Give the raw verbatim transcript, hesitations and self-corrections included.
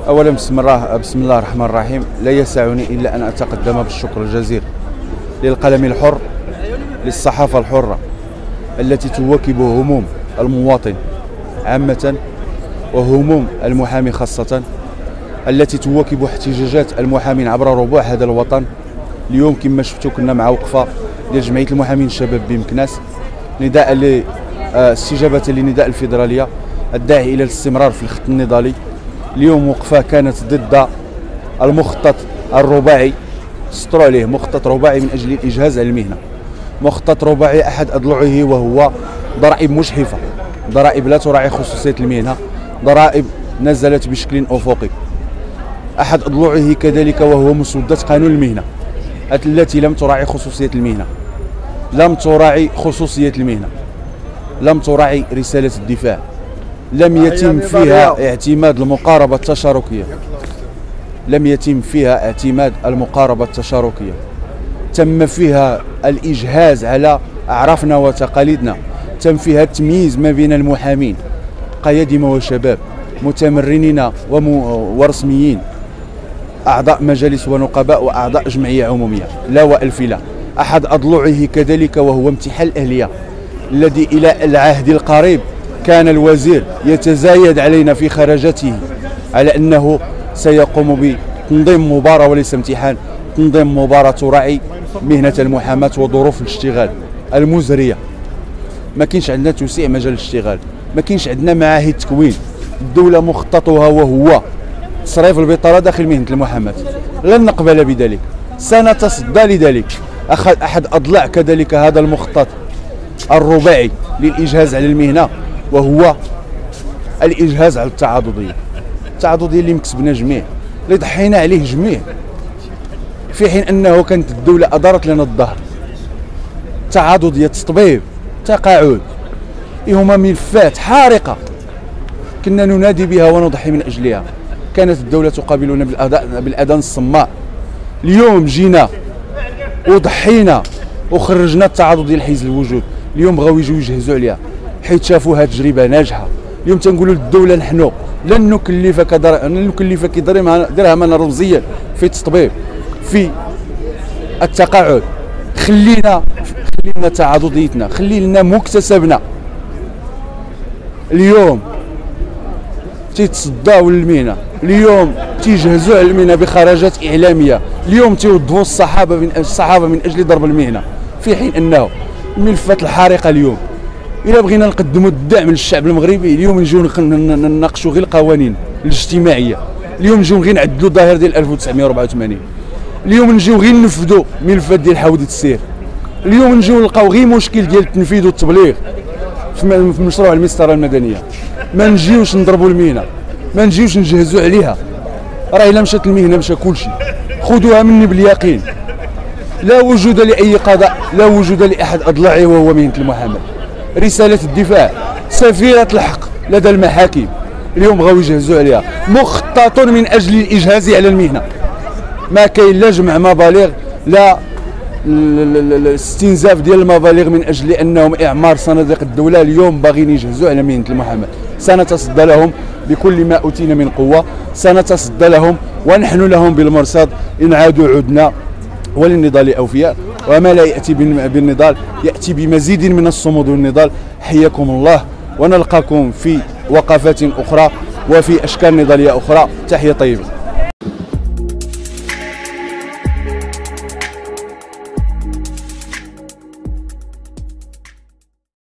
اولا بسم الله بسم الله الرحمن الرحيم. لا يسعني الا ان اتقدم بالشكر الجزيل للقلم الحر، للصحافه الحره التي تواكب هموم المواطن عامه وهموم المحامي خاصه، التي تواكب احتجاجات المحامين عبر ربوع هذا الوطن. اليوم كما شفتوا كنا مع وقفه ديال جمعيه المحامين الشباب بمكناس، نداء لاستجابه لنداء الفيدراليه الداعي الى الاستمرار في الخط النضالي. اليوم وقفه كانت ضد المخطط الرباعي، سطروا عليه مخطط رباعي من اجل الاجهاز على المهنه. مخطط رباعي احد اضلعه وهو ضرائب مجحفه، ضرائب لا تراعي خصوصيه المهنه، ضرائب نزلت بشكل افقي. احد اضلعه كذلك وهو مسوده قانون المهنه التي لم تراعي خصوصيه المهنه، لم تراعي خصوصيه المهنه، لم تراعي رساله الدفاع، لم يتم فيها اعتماد المقاربه التشاركيه، لم يتم فيها اعتماد المقاربه التشاركيه، تم فيها الاجهاز على اعرافنا وتقاليدنا، تم فيها التمييز ما بين المحامين قيادمه وشباب، متمرنين ورسميين، اعضاء مجالس ونقباء واعضاء جمعيه عموميه، لا والف لا. احد اضلعه كذلك وهو امتحان الاهليه الذي الى العهد القريب كان الوزير يتزايد علينا في خرجته على انه سيقوم بتنظيم مباراه وليس امتحان، تنظيم مباراه تراعي مهنه المحاماه وظروف الاشتغال المزريه. ما كاينش عندنا توسيع مجال الاشتغال، ما كاينش عندنا معاهد تكوين، الدوله مخططها وهو تصريف البطاله داخل مهنه المحاماه، لن نقبل بذلك، سنتصدى لذلك. اخذ احد اضلاع كذلك هذا المخطط الرباعي للاجهاز على المهنه وهو الاجهاز على التعاضديه، التعاضديه اللي مكسبنا جميع، اللي ضحينا عليه جميع، في حين انه كانت الدوله ادارت لنا الظهر. تعاضديه، تطبيب، تقاعد، هما ملفات حارقه كنا ننادي بها ونضحي من اجلها. كانت الدوله تقابلنا بالاذان الصماء. اليوم جينا وضحينا وخرجنا التعاضد ديال حيز الوجود. اليوم بغاو يجيو يجهزوا عليها حيت شافوا هذه تجربه ناجحه. اليوم تنقولوا للدوله نحن لن نكلفك در... لن نكلفك درهما رمزيا في التطبيب، في التقاعد. خلينا خلينا تعاضديتنا، خلي لنا مكتسبنا. اليوم تيتصداو للمهنه، اليوم تيجهزوا على المهنه بخرجات اعلاميه، اليوم تيوظفوا الصحافه من الصحافه من اجل ضرب المهنه، في حين انه الملفات الحارقه اليوم الا بغينا نقدموا الدعم للشعب المغربي اليوم نجيو نناقشوا غير القوانين الاجتماعيه، اليوم نجيو غير نعدلوا الظاهره ديال ألف وتسعمائة وأربعة وثمانين، اليوم نجيو غير ننفذوا ملفات ديال حوض السير، اليوم نجيو نلقاو غير مشكل ديال التنفيذ والتبليغ في مشروع المسطره المدنيه. ما نجيوش نضربوا المهنه، ما نجيوش نجهزوا عليها. راه الا مشات المهنه مشى كلشي، خذوها مني باليقين. لا وجود لاي قضاء، لا وجود لاحد اضلاعه وهو مهنه المحاماه. رساله الدفاع سفيره الحق لدى المحاكم، اليوم بغاو يجهزوا عليها، مخطط من اجل الاجهاز على المهنه. ما كاين لا جمع مبالغ، لا الاستنزاف ديال المبالغ من اجل انهم اعمار صناديق الدوله. اليوم باغيين يجهزوا على مهنه المحاماه، سنتصدى لهم بكل ما اوتينا من قوه، سنتصدى لهم ونحن لهم بالمرصاد. ان عادوا عدنا وللنضال اوفياء، وما لا ياتي بالنضال ياتي بمزيد من الصمود والنضال. حياكم الله، ونلقاكم في وقفات اخرى وفي اشكال نضاليه اخرى. تحيه طيبه.